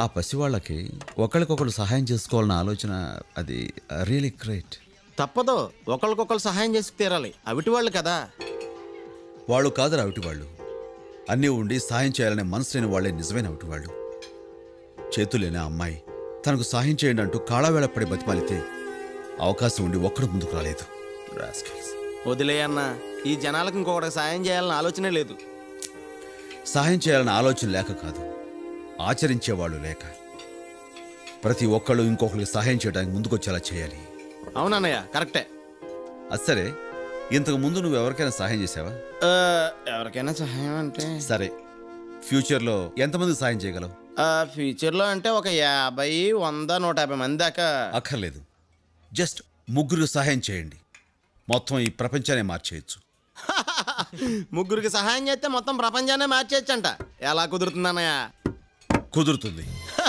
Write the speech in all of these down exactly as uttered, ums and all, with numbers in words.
ఆ పసివాళ్ళకి ఒకరికొకరు సహాయం చేసుకోవాలన్న ఆలోచన అది రియలీ గ్రేట్. తప్పదు, ఒకరికొకరు సహాయం చేసి తీరాలి. అవిటి వాళ్ళు కదా. వాళ్ళు కాదురా అవిటి వాళ్ళు. అన్నీ ఉండి సహాయం చేయాలనే మనసు లేని వాళ్ళే నిజమైన అవిటి వాళ్ళు. చేతులేని అమ్మాయి తనకు సహాయం చేయండి అంటూ కాళావేళపడి బతిమాలితే అవకాశం ఉండి ఒక్కడు ముందుకు రాలేదు. వదిలేయన్నా, ఈ జనాలకు ఇంకొకటి సాయం చేయాలని ఆలోచనే లేదు. సహాయం చేయాలన్న ఆలోచన లేక కాదు, ఆచరించేవాళ్ళు లేక. ప్రతి ఒక్కళ్ళు ఇంకొకరికి సహాయం చేయడానికి ముందుకొచ్చేలా చేయాలి. అవునన్నయ్య, కరెక్టే. అది సరే, ఇంతకు ముందు నువ్వు ఎవరికైనా సహాయం చేసావా? ఎవరికైనా సహాయం అంటే సరే, ఫ్యూచర్లో ఎంతమంది సహాయం చేయగలవు? ఫ్యూచర్లో అంటే ఒక యాభై వంద నూట యాభై మంది దాకా. అక్కర్లేదు, జస్ట్ ముగ్గురు సహాయం చేయండి, మొత్తం ఈ ప్రపంచాన్ని మార్చేయచ్చు. ముగ్గురికి సహాయం చేస్తే మొత్తం ప్రపంచాన్ని మార్చేయచ్చు అంట. ఎలా కుదురుతుందన్నయ్య? కుదురుతుంది.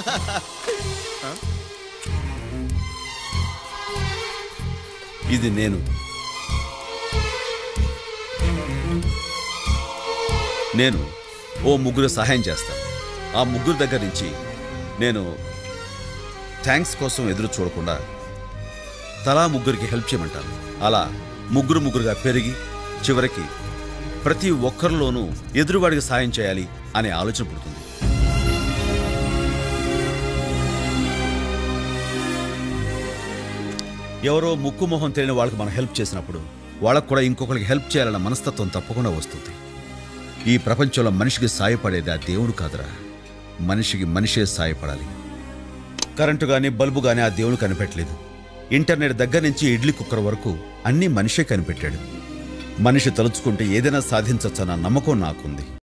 ఇది నేను నేను ఓ ముగ్గురు సహాయం చేస్తాను. ఆ ముగ్గురు దగ్గర నుంచి నేను థ్యాంక్స్ కోసం ఎదురు చూడకుండా తలా ముగ్గురికి హెల్ప్ చేయమంటాను. అలా ముగ్గురు ముగ్గురుగా పెరిగి చివరికి ప్రతి ఒక్కరిలోనూ ఎదురువాడికి సాయం చేయాలి అనే ఆలోచన పుడుతుంది. ఎవరో ముక్కు మొహం తెలియని వాళ్ళకి మనం హెల్ప్ చేసినప్పుడు వాళ్ళకు కూడా ఇంకొకరికి హెల్ప్ చేయాలన్న మనస్తత్వం తప్పకుండా వస్తుంది. ఈ ప్రపంచంలో మనిషికి సాయపడేది ఆ దేవుడు కాదురా, మనిషికి మనిషే సాయపడాలి. కరెంటు కానీ బల్బు కానీ ఆ దేవుడు కనిపెట్టలేదు. ఇంటర్నెట్ దగ్గర నుంచి ఇడ్లీ కుక్కర్ వరకు అన్నీ మనిషే కనిపెట్టాడు. మనిషి తలుచుకుంటే ఏదైనా సాధించవచ్చన్న నమ్మకం నాకుంది.